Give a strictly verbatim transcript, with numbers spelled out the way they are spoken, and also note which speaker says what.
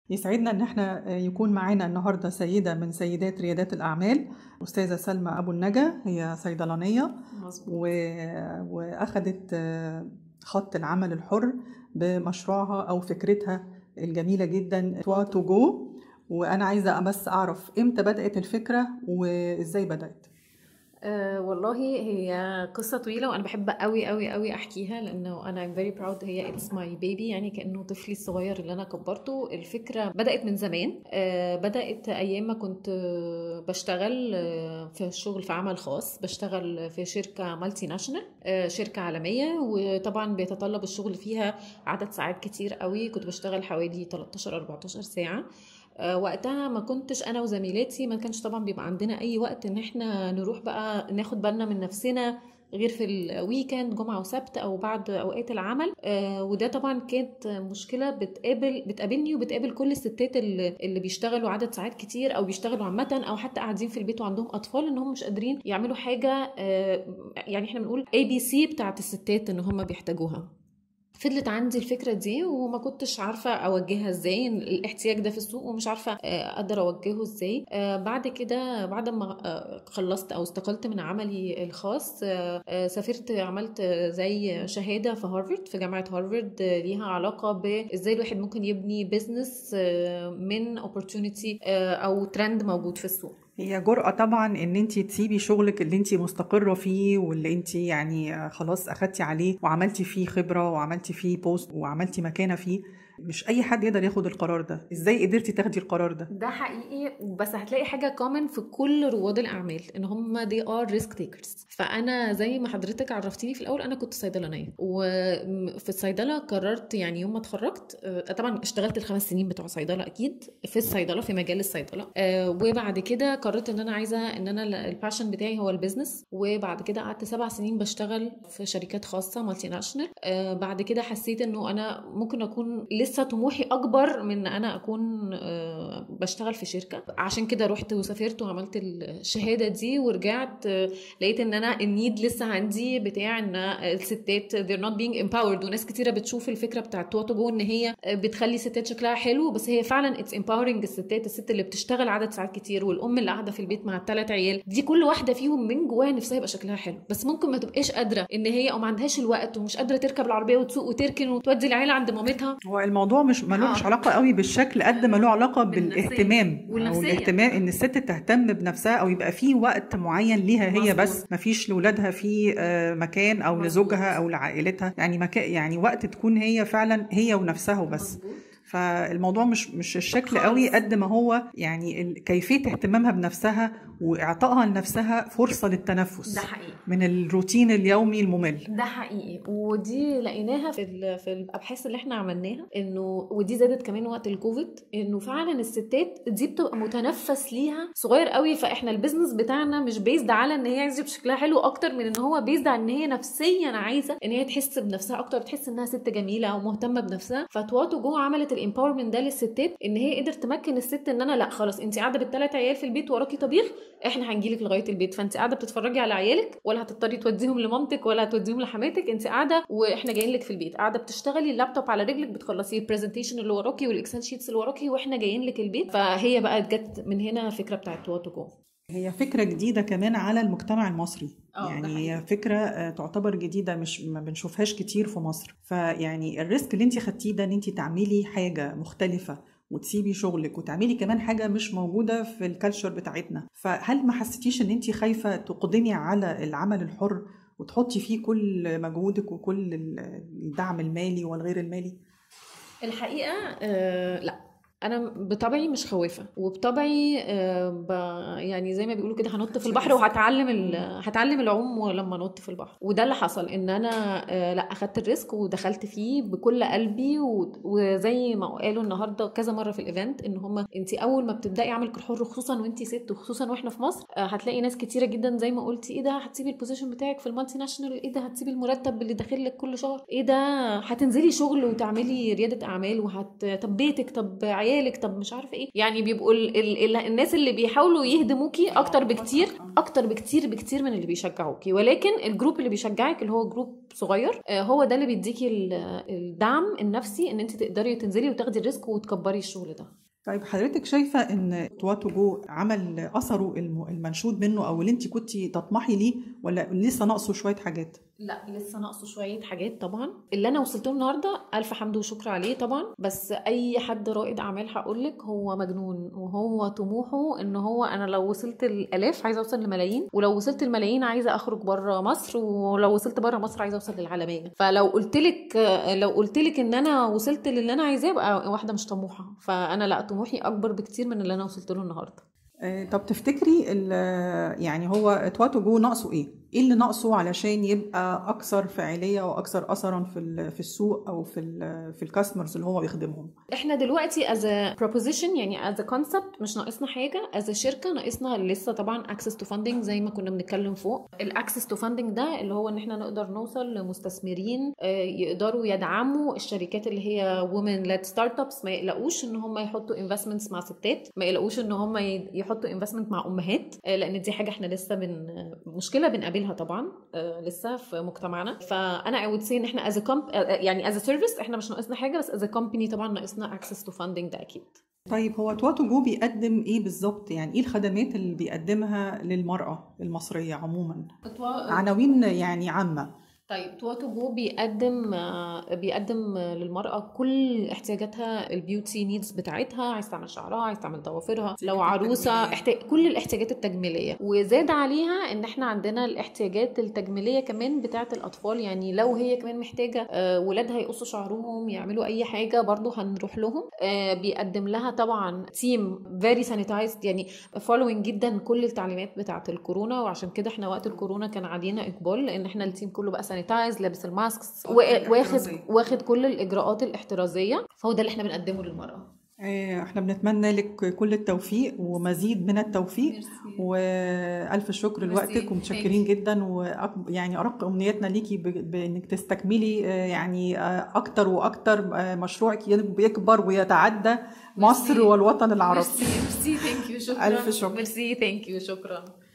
Speaker 1: يسعدنا ان احنا يكون معانا النهارده سيده من سيدات ريادات الاعمال، استاذه سلمى ابو النجا. هي صيدلانيه و... واخدت خط العمل الحر بمشروعها او فكرتها الجميله جدا توا تو جو. وانا عايزه بس اعرف امتى بدات الفكره وازاي بدات.
Speaker 2: أه والله هي قصة طويلة وأنا بحب قوي قوي قوي أحكيها لأنه أنا I'm very proud. هي it's my baby، يعني كأنه طفلي الصغير اللي أنا كبرته. الفكرة بدأت من زمان. أه بدأت أيام ما كنت بشتغل في الشغل في عمل خاص، بشتغل في شركة مالتي ناشونال، أه شركة عالمية، وطبعا بيتطلب الشغل فيها عدد ساعات كتير قوي. كنت بشتغل حوالي تلتاشر اربعتاشر ساعة. أه وقتها ما كنتش انا وزميلاتي، ما كانش طبعا بيبقى عندنا اي وقت ان احنا نروح بقى ناخد بالنا من نفسنا غير في الويكند، جمعة وسبت او بعد اوقات العمل. أه وده طبعا كانت مشكلة بتقابل بتقابلني وبتقابل كل الستات اللي, اللي بيشتغلوا عدد ساعات كتير او بيشتغلوا عامة او حتى قاعدين في البيت وعندهم اطفال، ان هم مش قادرين يعملوا حاجة. أه يعني احنا بنقول اي بي سي بتاعت الستات ان هم بيحتاجوها. فضلت عندي الفكرة دي وما كنتش عارفة أوجهها إزاي، الاحتياج ده في السوق ومش عارفة أقدر أوجهه إزاي. بعد كده بعد ما خلصت أو استقلت من عملي الخاص، سافرت عملت زي شهادة في هارفارد، في جامعة هارفارد، ليها علاقة بإزاي الواحد ممكن يبني بيزنس من opportunity أو ترند موجود في السوق.
Speaker 1: هي جرأة طبعا ان انتي تسيبي شغلك اللي انتي مستقرة فيه واللي انتي يعني خلاص اخدتي عليه وعملتي فيه خبرة وعملتي فيه بوست وعملتي مكانة فيه. مش اي حد يقدر ياخد القرار ده. ازاي قدرتي تاخدي القرار ده؟
Speaker 2: ده حقيقي، بس هتلاقي حاجة كومن في كل رواد الأعمال إن هم they are risk takers. فأنا زي ما حضرتك عرفتيني في الأول، أنا كنت صيدلانية، وفي الصيدلة قررت يعني يوم ما اتخرجت، طبعا اشتغلت الخمس سنين بتوع صيدلة أكيد في الصيدلة في مجال الصيدلة، وبعد كده قررت إن أنا عايزة إن أنا الباشن بتاعي هو البيزنس. وبعد كده قعدت سبع سنين بشتغل في شركات خاصة مالتي ناشونال. بعد كده حسيت إنه أنا ممكن أكون لسه طموحي أكبر من أنا أكون بشتغل في شركة. عشان كده رحت وسافرت وعملت الشهادة دي ورجعت، لقيت ان انا النيد لسه عندي بتاع ان الستات they're not being empowered. وناس كتيرة بتشوف الفكرة بتاعت تواتو جو ان هي بتخلي الستات شكلها حلو، بس هي فعلا it's empowering الستات. الست اللي بتشتغل عدد ساعات كتير والام اللي قاعدة في البيت مع الثلاث عيال، دي كل واحدة فيهم من جواها نفسها يبقى شكلها حلو، بس ممكن ما تبقاش قادرة ان هي او ما عندهاش الوقت ومش قادرة تركب العربية وتسوق وتركن وتودي العيلة عند مامتها.
Speaker 1: هو الموضوع مش ملوش آه. علاقة قوي بالشكل قد ما له علاقة بالاهتمام او الاهتمام ان الست تهتم بنفسها او يبقى في وقت معين ليها هي مزبوط. بس ما فيش لولادها في مكان او مزبوط. لزوجها او لعائلتها، يعني مكان يعني وقت تكون هي فعلا هي ونفسها وبس مزبوط. فالموضوع مش مش الشكل قوي قد ما هو يعني كيفية اهتمامها بنفسها واعطائها لنفسها فرصة للتنفس.
Speaker 2: ده حقيقي.
Speaker 1: من الروتين اليومي الممل.
Speaker 2: ده حقيقي، ودي لقيناها في في الابحاث اللي احنا عملناها، انه ودي زادت كمان وقت الكوفيد، انه فعلا الستات دي بتبقى متنفس ليها صغير قوي. فاحنا البيزنس بتاعنا مش بيزد على ان هي عايزه شكلها حلو اكتر من ان هو بيزد على ان هي نفسيا عايزه ان هي تحس بنفسها اكتر، تحس انها ست جميله او مهتمه بنفسها. فتواتو جو عملت الامباورمنت ده للستات، ان هي قدرت تمكن الست ان انا لا خلاص انت قاعده بالثلاث عيال في البيت وراكي طبيخ، احنا هنجيلك لغايه البيت، فانت قاعده بتتفرجي على عيالك ولا هتضطري توديهم لمامتك ولا هتوديهم لحماتك، انت قاعده واحنا جايين لك في البيت، قاعده بتشتغلي اللابتوب على رجلك بتخلصي البرزنتيشن اللي وراكي والاكسل شيتس اللي وراكي واحنا جايين لك البيت. فهي بقى جت من هنا الفكره بتاعت تواتو جو.
Speaker 1: هي فكرة جديدة كمان على المجتمع المصري، يعني هي فكرة تعتبر جديدة مش ما بنشوفهاش كتير في مصر. فيعني الريسك اللي انت خدتيه ده ان انت تعملي حاجة مختلفة وتسيبي شغلك وتعملي كمان حاجة مش موجودة في الكالتشر بتاعتنا، فهل ما حسيتيش ان انت خايفة تقدمي على العمل الحر وتحطي فيه كل مجهودك وكل الدعم المالي والغير المالي؟
Speaker 2: الحقيقة آه لا، انا بطبعي مش خوافه، وبطبعي آه ب... يعني زي ما بيقولوا كده هنط في البحر وهتعلم ال... هتعلم العوم لما نط في البحر. وده اللي حصل، ان انا آه لا اخدت الريسك ودخلت فيه بكل قلبي. و... وزي ما قالوا النهارده كذا مره في الايفنت ان هم انت اول ما بتبداي عملك الحر، خصوصا وانت ست وخصوصا واحنا في مصر، آه هتلاقي ناس كتيره جدا زي ما قلتي ايه ده هتسيبي البوزيشن بتاعك في المالتي ناشونال، ايه ده هتسيبي المرتب اللي داخل لك كل شهر، ايه ده هتنزلي شغل وتعملي رياده اعمال وهت طب بيتك طب عيالك بالك، طب مش عارفه ايه، يعني بيبقوا ال ال ال الناس اللي بيحاولوا يهدموكي اكتر بكتير اكتر بكتير بكتير من اللي بيشجعوكي. ولكن الجروب اللي بيشجعك اللي هو جروب صغير هو ده اللي بيديكي الدعم النفسي ان انت تقدري تنزلي وتاخدي الريسك وتكبري الشغل ده.
Speaker 1: طيب حضرتك شايفة ان تو تو جو عمل أثره المنشود منه او اللي انت كنتي تطمحي ليه، ولا لسه ناقصه شوية حاجات؟
Speaker 2: لا لسه ناقصه شويه حاجات طبعا. اللي انا وصلت له النهارده الف حمد وشكر عليه طبعا، بس اي حد رائد اعمال هقول لك هو مجنون، وهو طموحه ان هو انا لو وصلت الالاف عايزه اوصل لملايين، ولو وصلت الملايين عايزه اخرج بره مصر، ولو وصلت بره مصر عايزه اوصل للعالميه. فلو قلت لك لو قلت لك ان انا وصلت للي انا عايزاه بقى واحده مش طموحه. فانا لا، طموحي اكبر بكتير من اللي انا وصلت له النهارده.
Speaker 1: طب تفتكري يعني هو تو تو جو ناقصه ايه؟ ايه اللي ناقصه علشان يبقى اكثر فاعليه واكثر اثرا في في السوق او في ال في الكاستمرز اللي هو بيخدمهم؟
Speaker 2: احنا دلوقتي از بروبوزيشن يعني از كونسبت مش ناقصنا حاجه، از شركه ناقصنا لسه طبعا اكسس تو فاندنج زي ما كنا بنتكلم فوق. الاكسس تو فاندنج ده اللي هو ان احنا نقدر نوصل لمستثمرين يقدروا يدعموا الشركات اللي هي وومن ليد ستارت ابس، ما يقلقوش ان هم يحطوا انفستمنتس مع ستات، ما يقلقوش ان هم يحطوا انفستمنت مع امهات، لان دي حاجه احنا لسه بن مشكله بنقابلها طبعا لسه في مجتمعنا. فانا اي وود سي ان احنا از كومب يعني از سيرفيس احنا مش ناقصنا حاجه، بس از كومباني طبعا ناقصنا اكسس تو فاندنج ده اكيد.
Speaker 1: طيب هو تو تو جو بيقدم ايه بالظبط؟ يعني ايه الخدمات اللي بيقدمها للمراه المصريه عموما؟ عناوين يعني عامه.
Speaker 2: طيب تو تو جو بيقدم بيقدم للمرأة كل احتياجاتها، البيوتي نيدز بتاعتها، عايز تعمل شعرها، عايز تعمل ضوافرها، لو عروسة احتاج كل الاحتياجات التجميلية. وزاد عليها ان احنا عندنا الاحتياجات التجميلية كمان بتاعت الأطفال، يعني لو هي كمان محتاجة ولادها يقصوا شعرهم يعملوا أي حاجة برضو هنروح لهم. بيقدم لها طبعا تيم very sanitized يعني following جدا كل التعليمات بتاعت الكورونا، وعشان كده احنا وقت الكورونا كان علينا إقبال لأن احنا التيم كله بقى سانيتايز، لابس الماسكس، واخد واخد كل الاجراءات الاحترازيه. فهو ده اللي احنا بنقدمه للمراه.
Speaker 1: احنا بنتمنى لك كل التوفيق ومزيد من التوفيق. ميرسي. والف شكر لوقتك ومتشكرين جدا، ويعني ارق امنياتنا ليكي بانك تستكملي يعني اكتر واكتر مشروعك يكبر ويتعدى مصر والوطن العربي.
Speaker 2: ميرسي ثانك يو شكرا.
Speaker 1: الف شكر.
Speaker 2: ميرسي ثانك يو شكرا.